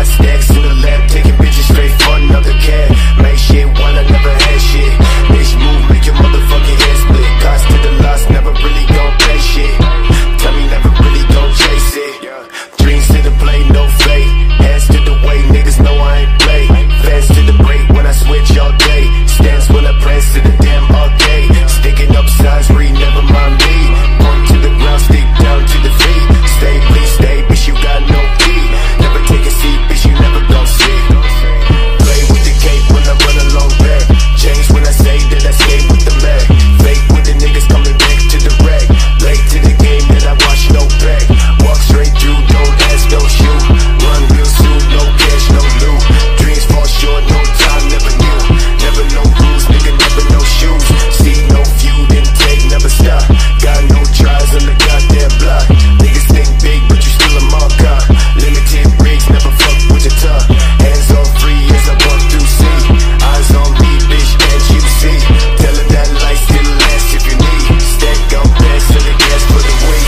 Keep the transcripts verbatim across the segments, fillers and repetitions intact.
got stacks in the lab, taking bitches straight for another cat. Make shit while I never had shit. Bitch move, make your motherfucking head split. Cost to the loss, never really gon' pay shit. Tell me never really gon' chase it. Dreams to the play, no fate. Hands to the way, niggas know I ain't play. Fans to the break when I switch all day. Stance when I press to the damn arcade. Sticking up signs, read, never mind me. Point to the ground, stick down to the feet. Stay, please stay, bitch, you got no key. Never take a seat, bitch, you never gon' see. Play with the cape when I run along back. Change when I say that I skate with the mag. Fake with the niggas coming back to the rag. Late to the game that I watch no back. Walk straight through, don't ask, don't shoot. Run real soon, no cash, no loot. Dreams fall short, no time, never knew. Never no rules, nigga, never no shoes. See no feud, intake, never stop. Got no tries on the goddamn block. Niggas think big, but you still a marker. Limited rigs, never fuck with your tongue. Hands on free as I walk through sea. Eyes on me, bitch, can't you see? Tell her that light still lasts if you need. Stack up bags to the gas for the week.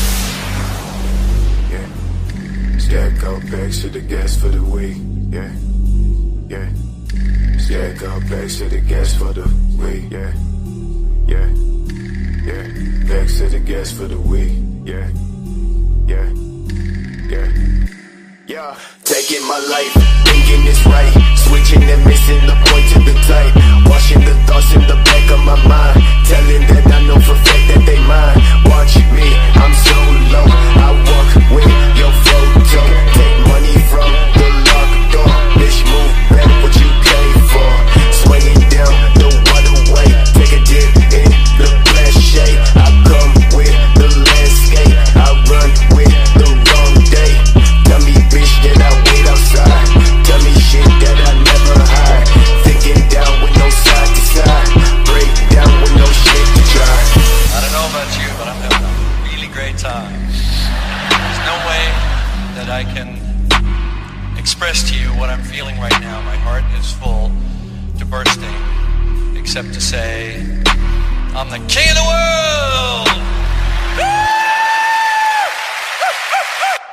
Yeah. Stack up bags to the gas for the week. Yeah. Yeah. Stack up bags to the gas for the week. Yeah. Yeah. Yeah. Bags to the gas for the week. Yeah. Yeah. Yeah. Yeah. Taking my life, thinking it's right. Switching and missing the point to the type. Washing the thoughts in the back of my mind. Telling that I know for fact that they mine. Watch me, I'm so low. I walk with your photo. Take money from the locked door. Bitch, move back what you came for. Swinging down the waterway. Take a dip in the flash shade. I come with the landscape. I run with the wrong day. Tell me bitch that I wait outside. Tell me shit that I never hide. Thinking down with no side to side. Break down with no shit to try. I don't know about you, but I'm having a really great time. There's no way that I can express to you what I'm feeling right now. My heart is full to bursting, except to say, I'm the king of the world! Woo!